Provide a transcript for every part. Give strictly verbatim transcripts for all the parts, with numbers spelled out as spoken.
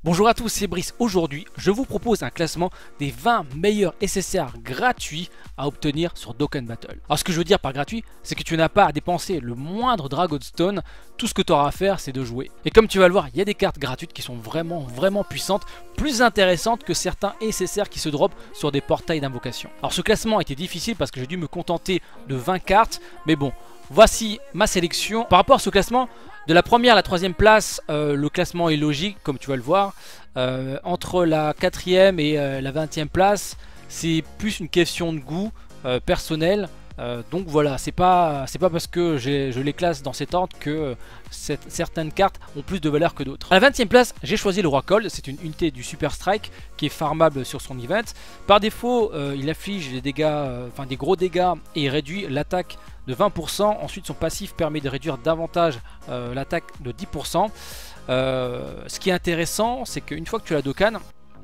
Bonjour à tous, c'est Brice. Aujourd'hui, je vous propose un classement des vingt meilleurs S S R gratuits à obtenir sur Dokkan Battle. Alors ce que je veux dire par gratuit, c'est que tu n'as pas à dépenser le moindre Dragonstone. Tout ce que tu auras à faire, c'est de jouer. Et comme tu vas le voir, il y a des cartes gratuites qui sont vraiment, vraiment puissantes, plus intéressantes que certains S S R qui se dropent sur des portails d'invocation. Alors ce classement a été difficile parce que j'ai dû me contenter de vingt cartes, mais bon, voici ma sélection. Par rapport à ce classement, de la première à la troisième place, euh, le classement est logique, comme tu vas le voir. Euh, entre la quatrième et euh, la vingtième place, c'est plus une question de goût euh, personnel. Euh, donc voilà, c'est pas c'est pas parce que je les classe dans cet ordre que euh, cette, certaines cartes ont plus de valeur que d'autres. À la vingtième place, j'ai choisi le Roi Cold. C'est une unité du Super Strike qui est farmable sur son event. Par défaut, euh, il affiche des dégâts, euh, enfin des gros dégâts et réduit l'attaque de vingt pour cent. Ensuite, son passif permet de réduire davantage euh, l'attaque de dix pour cent. Euh, ce qui est intéressant, c'est qu'une fois que tu as Dokkan,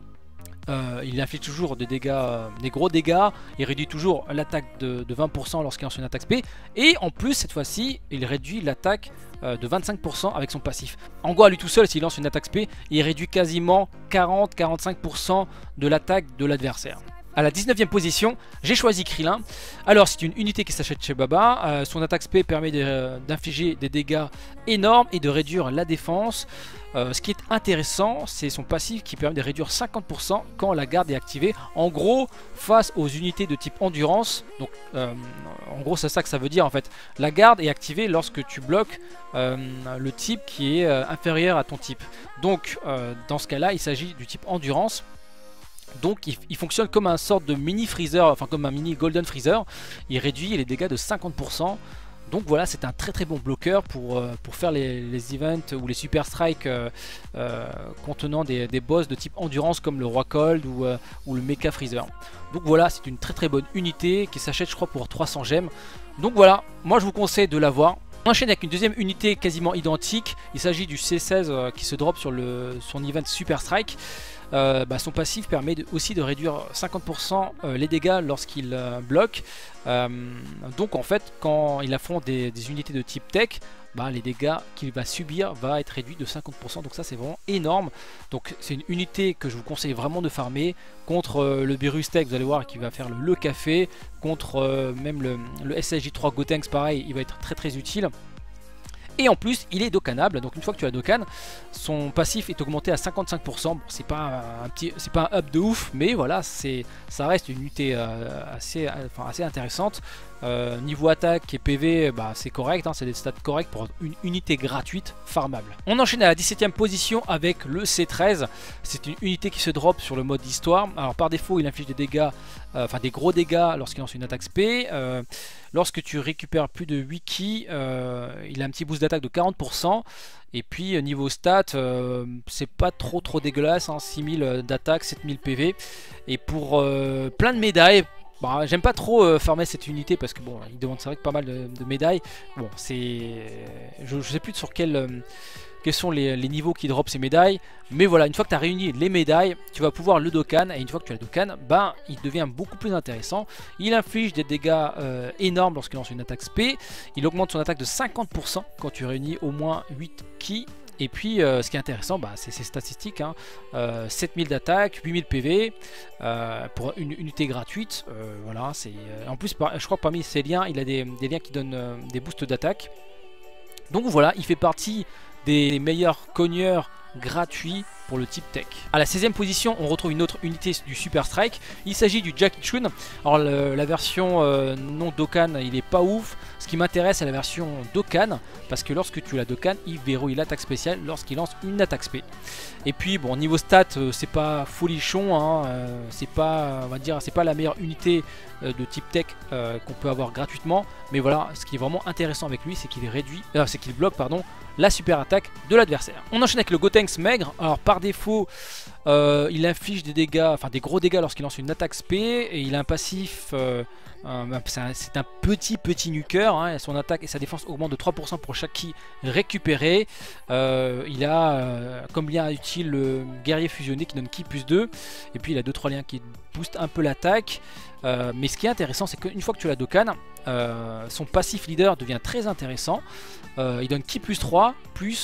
euh, il inflige toujours des dégâts, euh, des gros dégâts. Il réduit toujours l'attaque de, de vingt pour cent lorsqu'il lance une attaque spé. Et en plus, cette fois-ci, il réduit l'attaque euh, de vingt-cinq pour cent avec son passif. En gros, à lui tout seul, s'il lance une attaque spé, il réduit quasiment quarante à quarante-cinq pour cent de l'attaque de l'adversaire. À la dix-neuvième position, j'ai choisi Krillin. Alors c'est une unité qui s'achète chez Baba. Euh, son attaque spé permet d'infliger de, des dégâts énormes et de réduire la défense. Euh, ce qui est intéressant, c'est son passif qui permet de réduire cinquante pour cent quand la garde est activée. En gros, face aux unités de type endurance, donc euh, en gros c'est ça que ça veut dire en fait. La garde est activée lorsque tu bloques euh, le type qui est euh, inférieur à ton type. Donc euh, dans ce cas-là, il s'agit du type endurance. Donc il, il fonctionne comme un sorte de mini freezer, enfin comme un mini golden freezer. Il réduit les dégâts de cinquante pour cent. Donc voilà, c'est un très très bon bloqueur pour, euh, pour faire les, les events ou les super strikes euh, euh, contenant des, des boss de type endurance comme le Roi Cold ou, euh, ou le Mecha Freezer. Donc voilà, c'est une très très bonne unité qui s'achète je crois pour trois cents gemmes. Donc voilà, moi je vous conseille de l'avoir. On enchaîne avec une deuxième unité quasiment identique. Il s'agit du C seize euh, qui se drop sur le, son event Super Strike. Euh, bah, son passif permet de, aussi de réduire cinquante pour cent euh, les dégâts lorsqu'il euh, bloque. Euh, donc en fait, quand il affronte des, des unités de type tech, bah, les dégâts qu'il va subir va être réduit de cinquante pour cent. Donc ça c'est vraiment énorme. Donc c'est une unité que je vous conseille vraiment de farmer contre euh, le Beerus Tech. Vous allez voir qui va faire le, le café. Contre euh, même le, le S S J trois Gotenks, pareil, il va être très très utile. Et en plus, il est Dokkanable, donc une fois que tu as Dokkan, son passif est augmenté à cinquante-cinq pour cent. Bon, c'est pas un petit, c'est pas un up de ouf, mais voilà, c'est, ça reste une unité euh, assez, enfin, assez intéressante. Euh, niveau attaque et P V, bah, c'est correct, hein, c'est des stats corrects pour une unité gratuite farmable. On enchaîne à la dix-septième position avec le C treize. C'est une unité qui se drop sur le mode histoire. Alors par défaut, il inflige des dégâts, euh, enfin des gros dégâts lorsqu'il lance une attaque spé. Euh, lorsque tu récupères plus de huit ki, euh, il a un petit boost d'attaque de quarante pour cent. Et puis niveau stats, euh, c'est pas trop trop dégueulasse, hein, six mille d'attaque, sept mille P V. Et pour euh, plein de médailles. Bon, j'aime pas trop euh, farmer cette unité parce que bon, il demande c'est vrai que pas mal de, de médailles. Bon, c'est, je, je sais plus sur quel, euh, quels sont les, les niveaux qui drop ces médailles, mais voilà, une fois que tu as réuni les médailles, tu vas pouvoir le Dokkan, et une fois que tu as le Dokkan, ben il devient beaucoup plus intéressant. Il inflige des dégâts euh, énormes lorsqu'il lance une attaque spé. Il augmente son attaque de cinquante pour cent quand tu réunis au moins huit ki. Et puis euh, ce qui est intéressant, bah, c'est ses statistiques, hein. euh, sept mille d'attaque, huit mille P V euh, pour une unité gratuite. Euh, voilà, c'est euh, en plus par, je crois que parmi ces liens, il a des, des liens qui donnent euh, des boosts d'attaque. Donc voilà, il fait partie des meilleurs cogneurs gratuits pour le type tech. À la seizième position, on retrouve une autre unité du Super Strike. Il s'agit du Jackie Chun. Alors le, la version euh, non Dokkan, il est pas ouf. Ce qui m'intéresse, c'est la version Dokkan, parce que lorsque tu l'as Dokkan, il verrouille l'attaque spéciale lorsqu'il lance une attaque spé. Et puis bon, niveau stats, euh, c'est pas folichon, hein, euh, c'est pas, on va dire, c'est pas la meilleure unité euh, de type tech euh, qu'on peut avoir gratuitement. Mais voilà, ce qui est vraiment intéressant avec lui, c'est qu'il réduit, euh, c'est qu'il bloque, pardon, la super attaque de l'adversaire. On enchaîne avec le Gotenks maigre. Alors par défaut, euh, il inflige des dégâts, enfin des gros dégâts lorsqu'il lance une attaque spé, et il a un passif, euh, euh, c'est un, un petit petit nuker, hein, son attaque et sa défense augmentent de trois pour cent pour chaque ki récupéré. Euh, il a euh, comme lien utile le guerrier fusionné qui donne ki plus deux, et puis il a deux trois liens qui boostent un peu l'attaque. Euh, mais ce qui est intéressant, c'est qu'une fois que tu l'as Dokkan, euh, son passif leader devient très intéressant. Euh, il donne ki plus trois plus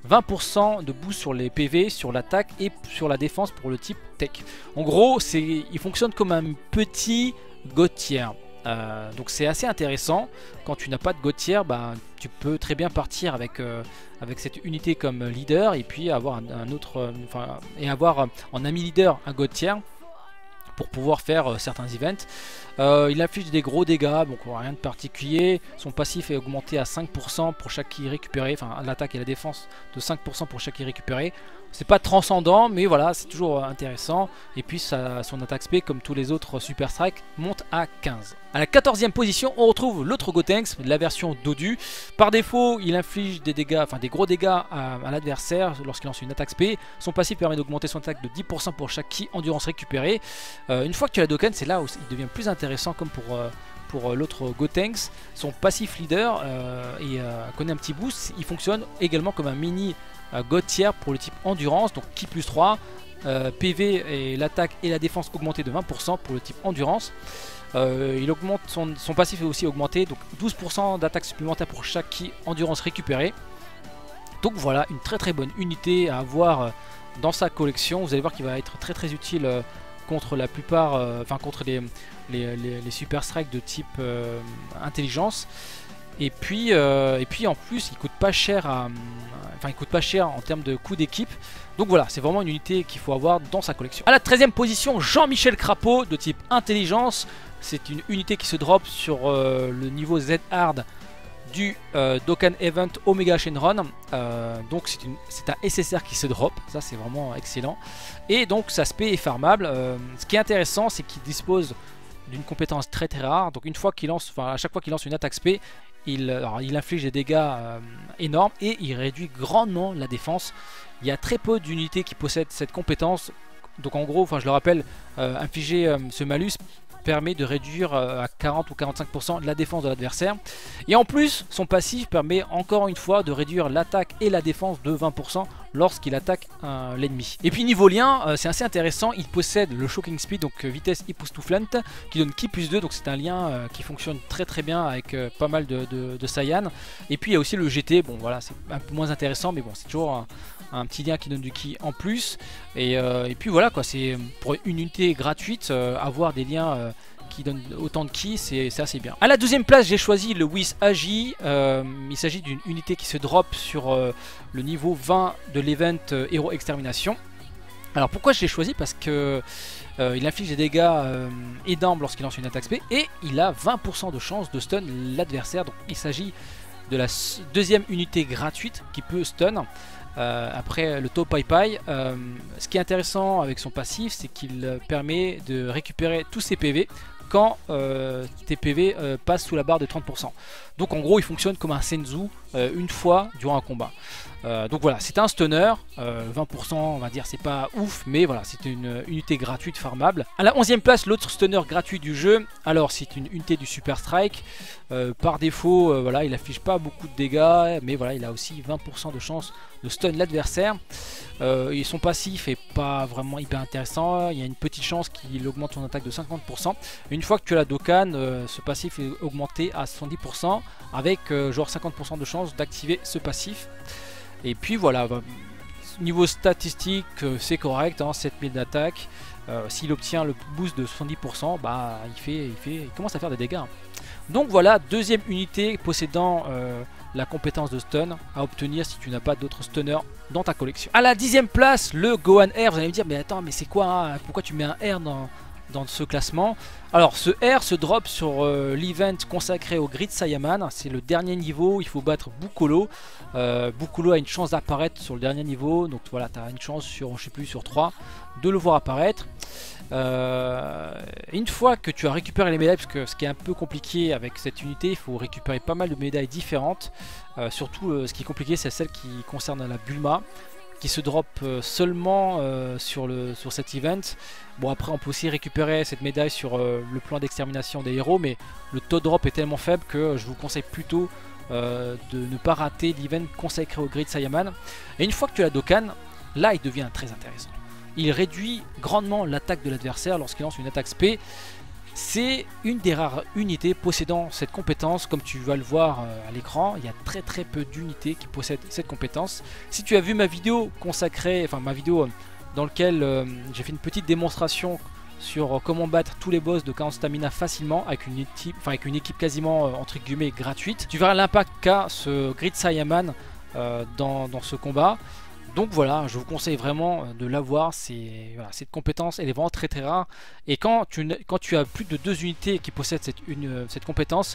vingt pour cent de boost sur les P V, sur l'attaque et sur la défense pour le type tech. En gros, il fonctionne comme un petit god tier. Euh, donc c'est assez intéressant. Quand tu n'as pas de god tier, bah, tu peux très bien partir avec, euh, avec cette unité comme leader et puis avoir un, un autre, euh, enfin, et avoir euh, en ami leader un god tier pour pouvoir faire euh, certains events. Euh, il affiche des gros dégâts, donc rien de particulier. Son passif est augmenté à cinq pour cent pour chaque ki récupéré, enfin l'attaque et la défense de cinq pour cent pour chaque ki récupéré. C'est pas transcendant, mais voilà, c'est toujours intéressant. Et puis ça, son attaque spé, comme tous les autres Super Strike, monte à quinze. À la quatorzième position, on retrouve l'autre Gotenks, la version Dodu. Par défaut, il inflige des dégâts, enfin des gros dégâts à, à l'adversaire lorsqu'il lance une attaque spé. Son passif permet d'augmenter son attaque de dix pour cent pour chaque ki endurance récupérée. Euh, une fois que tu as la Doken, c'est là où il devient plus intéressant, comme pour... Euh, pour l'autre Gotenks. Son passif leader euh, et, euh, connaît un petit boost. Il fonctionne également comme un mini euh, god tier pour le type endurance, donc ki plus trois, euh, P V et l'attaque et la défense augmentée de vingt pour cent pour le type endurance. Euh, il augmente son, son passif est aussi augmenté, donc douze pour cent d'attaque supplémentaire pour chaque ki endurance récupérée. Donc voilà, une très très bonne unité à avoir dans sa collection. Vous allez voir qu'il va être très très utile euh, contre la plupart, euh, enfin contre les, les, les, les super strikes de type euh, intelligence. Et puis, euh, et puis en plus il coûte pas cher à, enfin il coûte pas cher en termes de coût d'équipe. Donc voilà, c'est vraiment une unité qu'il faut avoir dans sa collection. À la treizième position, Jean-Michel Crapaud de type intelligence. C'est une unité qui se drop sur euh, le niveau Z hard du euh, Dokkan Event Omega Shenron. Euh, donc c'est un S S R qui se drop, ça c'est vraiment excellent. Et donc sa spé est farmable. Euh, ce qui est intéressant, c'est qu'il dispose d'une compétence très très rare. Donc une fois qu'il lance, enfin à chaque fois qu'il lance une attaque spé, il, alors, il inflige des dégâts euh, énormes et il réduit grandement la défense. Il y a très peu d'unités qui possèdent cette compétence. Donc en gros, enfin je le rappelle, euh, infliger euh, ce malus permet de réduire à quarante ou quarante-cinq pour cent la défense de l'adversaire. Et en plus, son passif permet encore une fois de réduire l'attaque et la défense de vingt pour cent lorsqu'il attaque euh, l'ennemi. Et puis niveau lien, euh, c'est assez intéressant, il possède le Shocking Speed, donc euh, vitesse époustouflante, qui donne ki plus deux, donc c'est un lien euh, qui fonctionne très très bien avec euh, pas mal de, de, de Saiyan. Et puis il y a aussi le G T, bon voilà, c'est un peu moins intéressant, mais bon, c'est toujours un, un petit lien qui donne du ki en plus. Et, euh, et puis voilà quoi, c'est pour une unité gratuite, euh, avoir des liens euh, qui donne autant de ki, c'est assez bien. À la deuxième place, j'ai choisi le Whis Agi. Euh, il s'agit d'une unité qui se drop sur euh, le niveau vingt de l'event euh, Héros Extermination. Alors pourquoi je l'ai choisi? Parce que euh, il inflige des dégâts euh, énormes lorsqu'il lance une attaque spé et il a vingt pour cent de chance de stun l'adversaire. Donc il s'agit de la deuxième unité gratuite qui peut stun. Euh, après le To Pai Pai, euh, ce qui est intéressant avec son passif, c'est qu'il permet de récupérer tous ses P V quand euh, tes P V euh, passent sous la barre de trente pour cent. Donc en gros il fonctionne comme un Senzu euh, une fois durant un combat. Euh, donc voilà, c'est un stunner, euh, vingt pour cent on va dire c'est pas ouf, mais voilà, c'est une unité gratuite farmable. À la onzième place, l'autre stunner gratuit du jeu, alors c'est une unité du Super Strike. Euh, par défaut, euh, voilà, il affiche pas beaucoup de dégâts, mais voilà, il a aussi vingt pour cent de chance de stun l'adversaire. Euh, et son passif est pas vraiment hyper intéressant, il y a une petite chance qu'il augmente son attaque de cinquante pour cent. Une fois que tu as la Dokkan, euh, ce passif est augmenté à soixante-dix pour cent avec euh, genre cinquante pour cent de chance d'activer ce passif. Et puis voilà, bah, niveau statistique, euh, c'est correct, hein, sept mille d'attaque. Euh, S'il obtient le boost de soixante-dix pour cent, bah, il, fait, il, fait, il commence à faire des dégâts. Donc voilà, deuxième unité possédant euh, la compétence de stun à obtenir si tu n'as pas d'autres stunners dans ta collection. À la dixième place, le Gohan R. Vous allez me dire, mais attends, mais c'est quoi, hein, pourquoi tu mets un R dans, dans ce classement? Alors ce R se drop sur euh, l'event consacré au Grid Saiyaman. C'est le dernier niveau, il faut battre Bukolo. euh, Bukolo a une chance d'apparaître sur le dernier niveau, donc voilà, tu as une chance sur, je sais plus, sur trois de le voir apparaître. Euh, une fois que tu as récupéré les médailles, parce que ce qui est un peu compliqué avec cette unité, il faut récupérer pas mal de médailles différentes. euh, Surtout euh, ce qui est compliqué, c'est celle qui concerne la Bulma, qui se drop euh, seulement euh, sur, le, sur cet event. Bon, après on peut aussi récupérer cette médaille sur euh, le plan d'extermination des héros, mais le taux de drop est tellement faible que je vous conseille plutôt euh, de ne pas rater l'event consacré au Grid Saiyaman. Et une fois que tu as la Dokkan, là il devient très intéressant. Il réduit grandement l'attaque de l'adversaire lorsqu'il lance une attaque spé. C'est une des rares unités possédant cette compétence. Comme tu vas le voir à l'écran, il y a très très peu d'unités qui possèdent cette compétence. Si tu as vu ma vidéo consacrée, enfin ma vidéo dans laquelle euh, j'ai fait une petite démonstration sur comment battre tous les boss de quarante stamina facilement avec une équipe, enfin avec une équipe quasiment euh, entre guillemets gratuite, tu verras l'impact qu'a ce Grid Saiyaman euh, dans, dans ce combat. Donc voilà, je vous conseille vraiment de l'avoir. C'est voilà, cette compétence, elle est vraiment très très rare. Et quand tu, quand tu as plus de deux unités qui possèdent cette, une, cette compétence,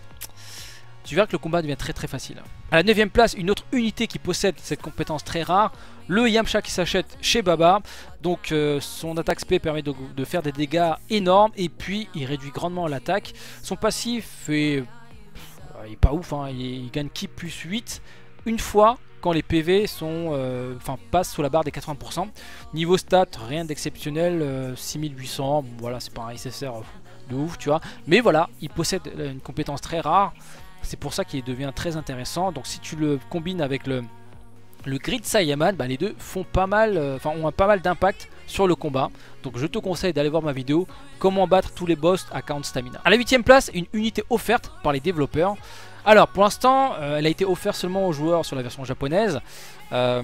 tu verras que le combat devient très très facile. À la neuvième place, une autre unité qui possède cette compétence très rare, le Yamcha qui s'achète chez Baba. Donc euh, son attaque spé permet de, de faire des dégâts énormes et puis il réduit grandement l'attaque. Son passif est, il est pas ouf, hein, il, il gagne ki plus huit une fois quand les P V sont, euh, enfin, passent sous la barre des quatre-vingts pour cent. Niveau stats, rien d'exceptionnel, euh, six mille huit cents, bon, voilà, c'est pas un S S R de ouf, tu vois. Mais voilà, il possède une compétence très rare, c'est pour ça qu'il devient très intéressant. Donc si tu le combines avec le, le Grid Saiyaman, bah, les deux font pas mal, enfin euh, ont un pas mal d'impact sur le combat. Donc je te conseille d'aller voir ma vidéo, comment battre tous les boss à quarante stamina. À la huitième place, une unité offerte par les développeurs. Alors pour l'instant, euh, elle a été offerte seulement aux joueurs sur la version japonaise. Euh,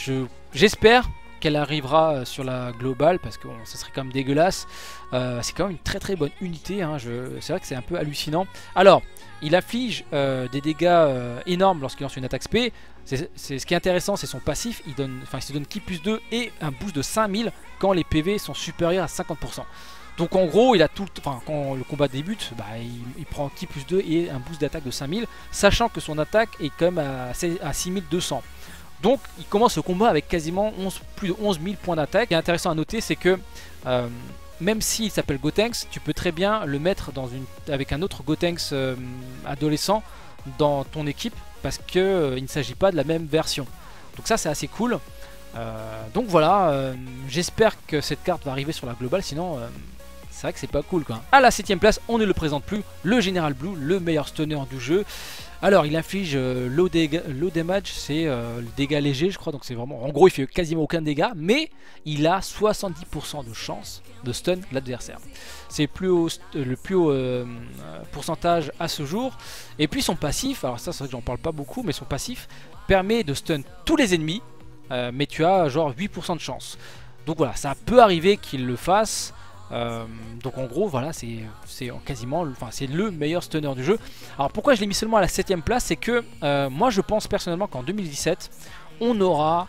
J'espère qu'elle arrivera sur la globale parce que bon, ça serait quand même dégueulasse. Euh, c'est quand même une très très bonne unité, hein. C'est vrai que c'est un peu hallucinant. Alors, il inflige euh, des dégâts euh, énormes lorsqu'il lance une attaque spé. C'est, c'est, ce qui est intéressant, c'est son passif. Il, donne, il se donne ki plus deux et un boost de cinq mille quand les P V sont supérieurs à cinquante pour cent. Donc en gros, il a tout, enfin, quand le combat débute, bah, il, il prend ki plus deux et un boost d'attaque de cinq mille, sachant que son attaque est quand même à, à six mille deux cents. Donc il commence le combat avec quasiment onze, plus de onze mille points d'attaque. Ce qui est intéressant à noter, c'est que euh, même s'il s'appelle Gotenks, tu peux très bien le mettre dans une, avec un autre Gotenks euh, adolescent dans ton équipe, parce qu'il euh, ne s'agit pas de la même version. Donc ça c'est assez cool. Euh, donc voilà, euh, j'espère que cette carte va arriver sur la globale, sinon euh, c'est vrai que c'est pas cool quoi. À la septième place, on ne le présente plus, le General Blue, le meilleur stunner du jeu. Alors il inflige euh, low, low damage, c'est euh, le dégât léger je crois, donc c'est vraiment, en gros il fait quasiment aucun dégât, mais il a soixante-dix pour cent de chance de stun l'adversaire. C'est plus haut, le plus haut euh, pourcentage à ce jour. Et puis son passif, alors ça c'est vrai que j'en parle pas beaucoup, mais son passif permet de stun tous les ennemis, euh, mais tu as genre huit pour cent de chance. Donc voilà, ça peut arriver qu'il le fasse. Euh, donc en gros voilà, c'est quasiment, enfin c'est le meilleur stunner du jeu. Alors pourquoi je l'ai mis seulement à la septième place, c'est que euh, moi je pense personnellement qu'en deux mille dix-sept on aura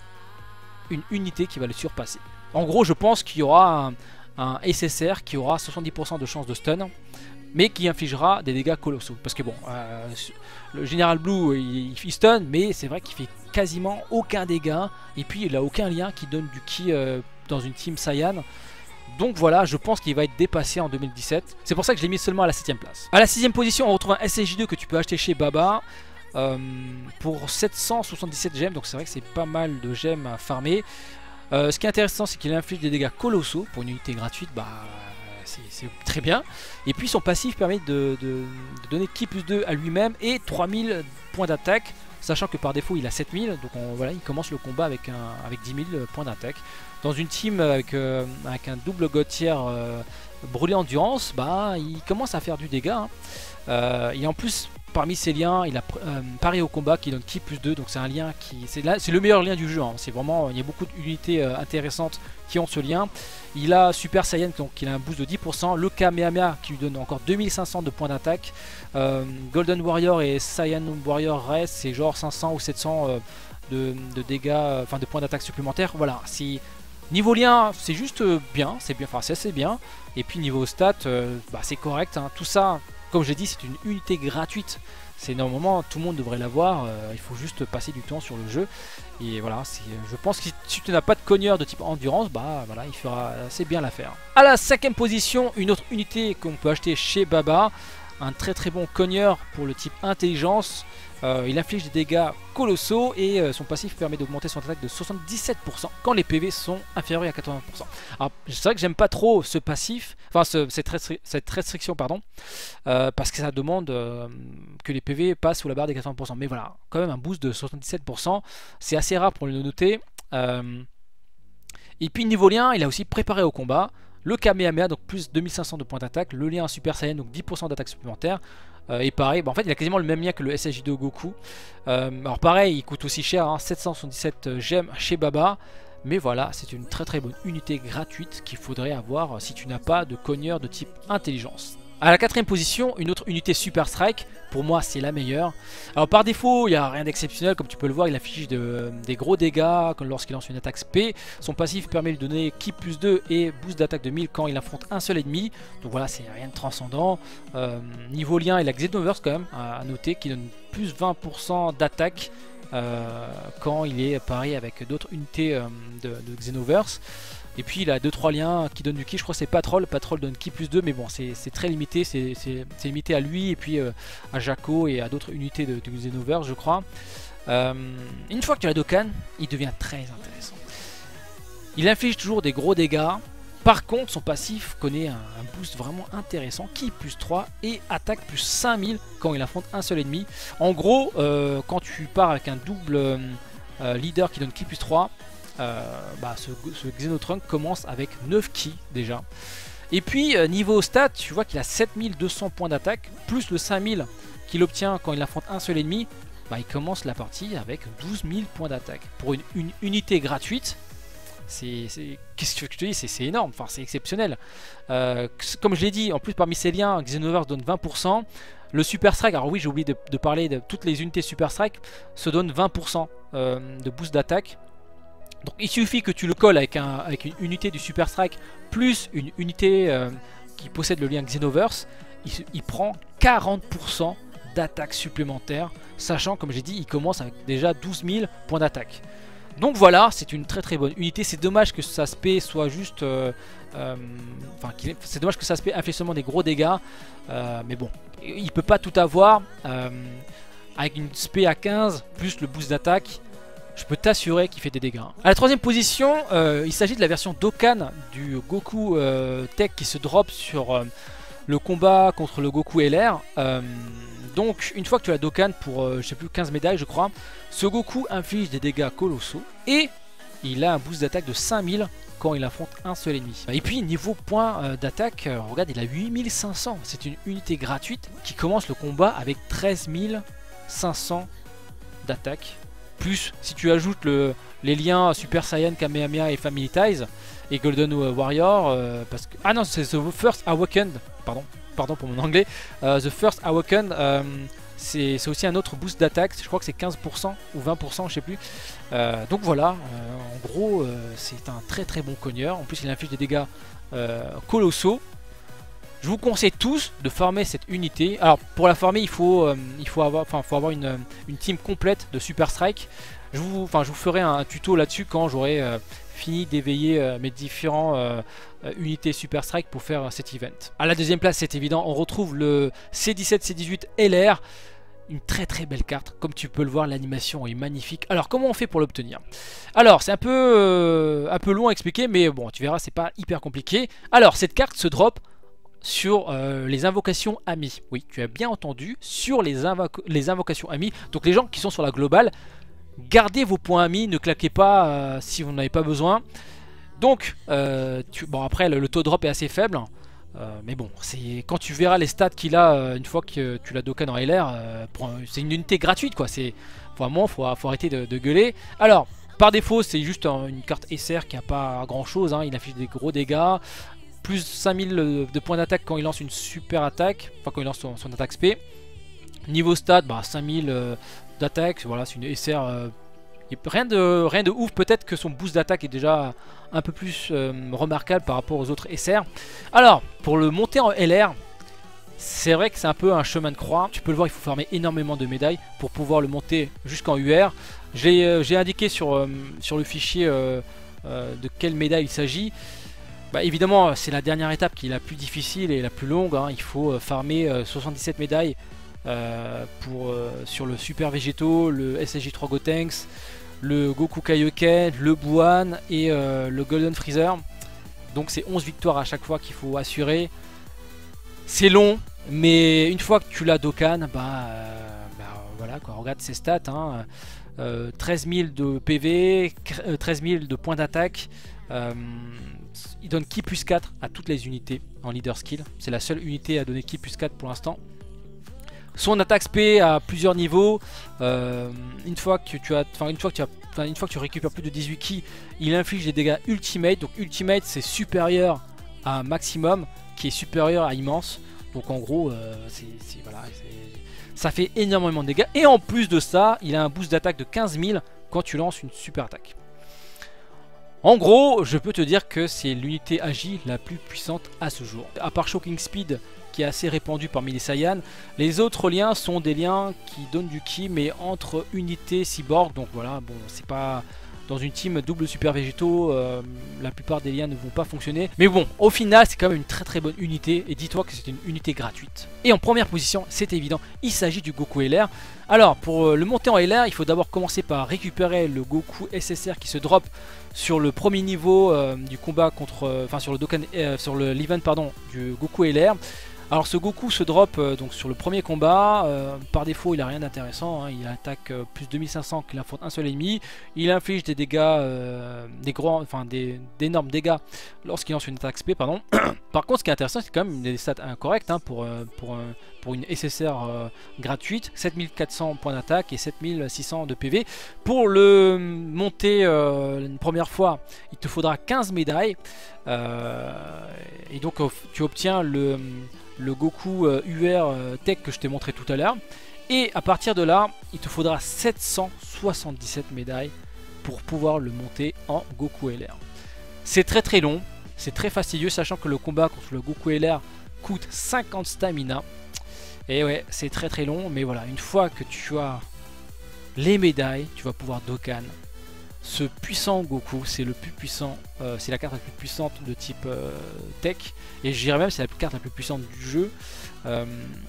une unité qui va le surpasser. En gros je pense qu'il y aura un, un S S R qui aura soixante-dix pour cent de chance de stun, mais qui infligera des dégâts colossaux. Parce que bon, euh, le General Blue il, il stun, mais c'est vrai qu'il fait quasiment aucun dégât, et puis il a aucun lien qui donne du ki euh, dans une team Saiyan. Donc voilà, je pense qu'il va être dépassé en deux mille dix-sept. C'est pour ça que je l'ai mis seulement à la septième place. À la sixième position, on retrouve un S S J deux que tu peux acheter chez Baba euh, pour sept cent soixante-dix-sept gemmes. Donc c'est vrai que c'est pas mal de gemmes à farmer. Euh, ce qui est intéressant, c'est qu'il inflige des dégâts colossaux pour une unité gratuite. Bah, c'est très bien. Et puis son passif permet de, de, de donner ki plus deux à lui-même et trois mille points d'attaque. Sachant que par défaut il a sept mille, donc on, voilà, il commence le combat avec, un, avec dix mille points d'attaque. Dans une team avec, euh, avec un double gouttière euh, brûlé endurance, bah, il commence à faire du dégât. Hein. Euh, et en plus, parmi ses liens, il a euh, pari au combat qui donne ki plus deux, donc c'est un lien qui. C'est le meilleur lien du jeu. Hein. C'est vraiment, il y a beaucoup d'unités euh, intéressantes qui ont ce lien. Il a Super Saiyan, donc il a un boost de dix pour cent. Le Kamehameha qui lui donne encore deux mille cinq cents de points d'attaque. Euh, Golden Warrior et Saiyan Warrior reste, c'est genre cinq cents ou sept cents euh, de, de dégâts, enfin de points d'attaque supplémentaires. Voilà, si. Niveau lien, c'est juste bien, c'est bien, enfin c'est assez bien. Et puis niveau stats, euh, bah, c'est correct. Hein. Tout ça, comme j'ai dit, c'est une unité gratuite. C'est normalement, tout le monde devrait l'avoir. Euh, il faut juste passer du temps sur le jeu. Et voilà, je pense que si tu n'as pas de cogneur de type endurance, bah voilà, il fera assez bien l'affaire. À la cinquième position, une autre unité qu'on peut acheter chez Baba. Un très très bon cogneur pour le type intelligence. Euh, il inflige des dégâts colossaux et euh, son passif permet d'augmenter son attaque de soixante-dix-sept pour cent quand les P V sont inférieurs à quatre-vingts pour cent. Alors c'est vrai que j'aime pas trop ce passif, enfin ce, cette, restri cette restriction pardon, euh, parce que ça demande euh, que les P V passent sous la barre des quatre-vingts pour cent. Mais voilà, quand même un boost de soixante-dix-sept pour cent, c'est assez rare pour le noter. Euh, et puis niveau lien, il a aussi préparé au combat. le Kamehameha, donc plus deux mille cinq cents de points d'attaque, le lien Super Saiyan, donc dix pour cent d'attaque supplémentaire. Euh, et pareil, bah en fait il a quasiment le même lien que le S S J deux Goku. Euh, alors pareil, il coûte aussi cher, hein, sept cent soixante-dix-sept gemmes chez Baba. Mais voilà, c'est une très très bonne unité gratuite qu'il faudrait avoir si tu n'as pas de cogneur de type intelligence. À la quatrième position, une autre unité Super Strike. Pour moi, c'est la meilleure. Alors par défaut, il n'y a rien d'exceptionnel. Comme tu peux le voir, il affiche de, des gros dégâts lorsqu'il lance une attaque spé. Son passif permet de lui donner Ki plus deux et boost d'attaque de mille quand il affronte un seul ennemi. Donc voilà, c'est rien de transcendant. Euh, niveau lien, il a Xenoverse quand même à noter, qui donne plus vingt pour cent d'attaque euh, quand il est pareil avec d'autres unités euh, de, de Xenoverse. Et puis il a deux trois liens qui donnent du ki, je crois que c'est Patrol, Patrol donne ki plus deux, mais bon c'est très limité, c'est limité à lui et puis euh, à Jaco et à d'autres unités de, de Xenoverse je crois. Euh, une fois que tu as Dokkan, il devient très intéressant. Il inflige toujours des gros dégâts, par contre son passif connaît un, un boost vraiment intéressant, ki plus trois et attaque plus cinq mille quand il affronte un seul ennemi. En gros, euh, quand tu pars avec un double euh, leader qui donne ki plus trois, Euh, bah, ce, ce Xenotrunk commence avec neuf ki déjà. Et puis euh, niveau stats, tu vois qu'il a sept mille deux cents points d'attaque, plus le cinq mille qu'il obtient quand il affronte un seul ennemi. Bah, il commence la partie avec douze mille points d'attaque. Pour une, une unité gratuite, c'est qu'est-ce que je te dis, c'est énorme, enfin, c'est exceptionnel. Euh, comme je l'ai dit, en plus parmi ces liens, Xenoverse donne vingt pour cent. Le Super Strike, alors oui j'ai oublié de, de parler de toutes les unités Super Strike, se donne vingt pour cent euh, de boost d'attaque. Donc il suffit que tu le colles avec, un, avec une unité du Super Strike plus une unité euh, qui possède le lien Xenoverse, il, il prend quarante pour cent d'attaque supplémentaire, sachant comme j'ai dit il commence avec déjà douze mille points d'attaque. Donc voilà, c'est une très très bonne unité. C'est dommage que ça aspect soit juste euh, euh, enfin c'est dommage que ça aspect fait seulement des gros dégâts, euh, mais bon, il peut pas tout avoir. euh, avec une spé à quinze plus le boost d'attaque, je peux t'assurer qu'il fait des dégâts. À la troisième position, euh, il s'agit de la version Dokkan du Goku euh, Tech qui se drop sur euh, le combat contre le Goku L R. Euh, donc une fois que tu as Dokkan pour euh, je sais plus quinze médailles je crois, ce Goku inflige des dégâts colossaux et il a un boost d'attaque de cinq mille quand il affronte un seul ennemi. Et puis niveau points euh, d'attaque, euh, regarde il a huit mille cinq cents, c'est une unité gratuite qui commence le combat avec treize mille cinq cents d'attaque. Plus si tu ajoutes le, les liens Super Saiyan, Kamehameha et Family Ties et Golden Warrior, euh, parce que ah non c'est The First Awakened, pardon, pardon pour mon anglais, uh, The First Awakened, euh, c'est aussi un autre boost d'attaque, je crois que c'est quinze pour cent ou vingt pour cent, je sais plus. Euh, donc voilà, euh, en gros euh, c'est un très très bon cogneur, en plus il inflige des dégâts euh, colossaux. Je vous conseille tous de farmer cette unité. Alors pour la farmer il faut, euh, il faut avoir, enfin, faut avoir une, une team complète de Super Strike. Je vous, enfin, je vous ferai un, un tuto là-dessus quand j'aurai euh, fini d'éveiller euh, mes différents euh, unités Super Strike pour faire euh, cet event. À la deuxième place c'est évident, on retrouve le C dix-sept C dix-huit L R. Une très très belle carte, comme tu peux le voir l'animation est magnifique. Alors comment on fait pour l'obtenir? Alors c'est un peu, euh, un peu long à expliquer mais bon tu verras c'est pas hyper compliqué. Alors cette carte se drop sur euh, les invocations amis. Oui, tu as bien entendu, sur les, invoc les invocations amis. Donc les gens qui sont sur la globale, gardez vos points amis, ne claquez pas euh, si vous n'en avez pas besoin. Donc, euh, tu, bon après le, le taux de drop est assez faible, euh, mais bon, c'est quand tu verras les stats qu'il a euh, une fois que tu l'as Dokkan en L R, euh, c'est une unité gratuite quoi. C'est vraiment, faut, faut arrêter de, de gueuler. Alors, par défaut, c'est juste un, une carte S R qui a pas grand chose, hein, il affiche des gros dégâts. Plus cinq mille de points d'attaque quand il lance une super attaque, enfin quand il lance son, son attaque spé. Niveau stat, bah, cinq mille euh, d'attaque, voilà, c'est une S R. Euh, rien, de, rien de ouf, peut-être que son boost d'attaque est déjà un peu plus euh, remarquable par rapport aux autres S R. Alors, pour le monter en L R, c'est vrai que c'est un peu un chemin de croix. Tu peux le voir, il faut farmer énormément de médailles pour pouvoir le monter jusqu'en U R. J'ai euh, indiqué sur, euh, sur le fichier euh, euh, de quelle médaille il s'agit. Bah évidemment c'est la dernière étape qui est la plus difficile et la plus longue, hein. Il faut farmer euh, soixante-dix-sept médailles euh, pour, euh, sur le Super Végéto, le S S J trois Gotenks, le Goku Kaioken, le Buan et euh, le Golden Freezer. Donc c'est onze victoires à chaque fois qu'il faut assurer. C'est long, mais une fois que tu l'as Dokkan, bah, euh, bah voilà quoi, regarde ses stats, hein. euh, treize mille de P V, treize mille de points d'attaque. Euh, il donne ki plus quatre à toutes les unités en leader skill. C'est la seule unité à donner ki plus quatre pour l'instant. Son attaque spé à plusieurs niveaux. Euh, une fois que tu as, enfin une fois que tu as, enfin une fois que tu récupères plus de dix-huit ki, il inflige des dégâts ultimate. Donc ultimate c'est supérieur à maximum, qui est supérieur à immense. Donc en gros, euh, c'est, c'est, voilà, c'est, ça fait énormément de dégâts. Et en plus de ça, il a un boost d'attaque de quinze mille quand tu lances une super attaque. En gros, je peux te dire que c'est l'unité Agi la plus puissante à ce jour. À part Shocking Speed, qui est assez répandu parmi les Saiyans, les autres liens sont des liens qui donnent du ki, mais entre unités cyborg. Donc voilà, bon, c'est pas... Dans une team double super végétaux, euh, la plupart des liens ne vont pas fonctionner. Mais bon, au final, c'est quand même une très très bonne unité. Et dis-toi que c'est une unité gratuite. Et en première position, c'est évident, il s'agit du Goku L R. Alors, pour euh, le monter en L R, il faut d'abord commencer par récupérer le Goku S S R qui se drop sur le premier niveau euh, du combat contre... Euh, enfin, sur le Dokkan, euh, sur le l'event, pardon, du Goku L R. Alors ce Goku se drop euh, donc sur le premier combat, euh, par défaut il a rien d'intéressant, hein. Il attaque euh, plus deux mille cinq cents qu'il affronte un seul ennemi, il inflige des dégâts, euh, des grands, enfin des d'énormes dégâts lorsqu'il lance une attaque spé, pardon. Par contre ce qui est intéressant c'est quand même des stats incorrectes hein, pour, euh, pour, euh, pour une S S R euh, gratuite, sept mille quatre cents points d'attaque et sept mille six cents de P V. Pour le monter euh, une première fois, il te faudra quinze médailles, euh, et donc tu obtiens le... le Goku euh, U R euh, Tech que je t'ai montré tout à l'heure. Et à partir de là, il te faudra sept cent soixante-dix-sept médailles pour pouvoir le monter en Goku L R. C'est très très long, c'est très fastidieux, sachant que le combat contre le Goku L R coûte cinquante stamina. Et ouais, c'est très très long, mais voilà, une fois que tu as les médailles, tu vas pouvoir Dokkan ce puissant Goku. C'est le plus puissant, euh, c'est la carte la plus puissante de type euh, Tech, et je dirais même c'est la carte la plus puissante du jeu. euh,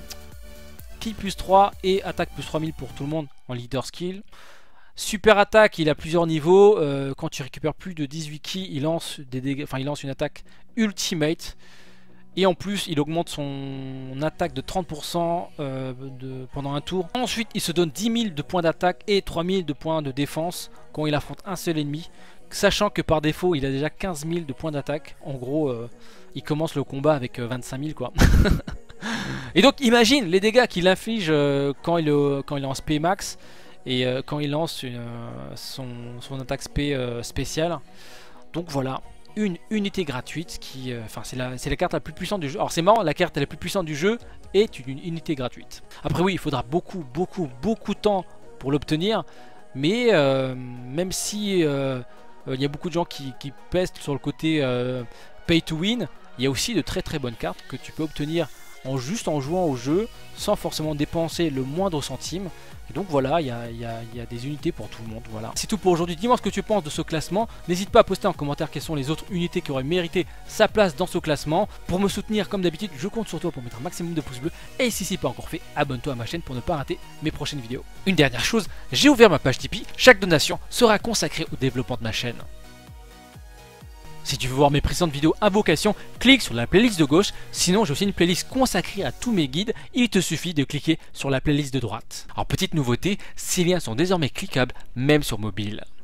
Ki plus trois et attaque plus trois mille pour tout le monde en leader skill. Super attaque, il a plusieurs niveaux. euh, quand tu récupères plus de dix-huit ki, il lance des dégâts, enfin il lance une attaque ultimate. Et en plus, il augmente son attaque de trente pour cent euh, de, pendant un tour. Ensuite, il se donne dix mille de points d'attaque et trois mille de points de défense quand il affronte un seul ennemi. Sachant que par défaut, il a déjà quinze mille de points d'attaque. En gros, euh, il commence le combat avec euh, vingt-cinq mille quoi. Et donc, imagine les dégâts qu'il inflige euh, quand, il, euh, quand il est en spé max. Et euh, quand il lance une, euh, son, son attaque spé euh, spéciale. Donc voilà. Une unité gratuite qui, enfin euh, c'est la, la carte la plus puissante du jeu. Alors c'est marrant, la carte la plus puissante du jeu est une unité gratuite. Après oui, il faudra beaucoup, beaucoup, beaucoup de temps pour l'obtenir. Mais euh, même si il euh, euh, y a beaucoup de gens qui, qui pestent sur le côté euh, pay to win, il y a aussi de très très bonnes cartes que tu peux obtenir en juste en jouant au jeu sans forcément dépenser le moindre centime. Et donc voilà, il y a, y, a, y a des unités pour tout le monde. Voilà. C'est tout pour aujourd'hui. Dis-moi ce que tu penses de ce classement. N'hésite pas à poster en commentaire quelles sont les autres unités qui auraient mérité sa place dans ce classement. Pour me soutenir, comme d'habitude, je compte sur toi pour mettre un maximum de pouces bleus. Et si ce n'est pas encore fait, abonne-toi à ma chaîne pour ne pas rater mes prochaines vidéos. Une dernière chose, j'ai ouvert ma page Tipeee. Chaque donation sera consacrée au développement de ma chaîne. Si tu veux voir mes précédentes vidéos Invocation, clique sur la playlist de gauche. Sinon, j'ai aussi une playlist consacrée à tous mes guides. Il te suffit de cliquer sur la playlist de droite. Alors, petite nouveauté, ces liens sont désormais cliquables, même sur mobile.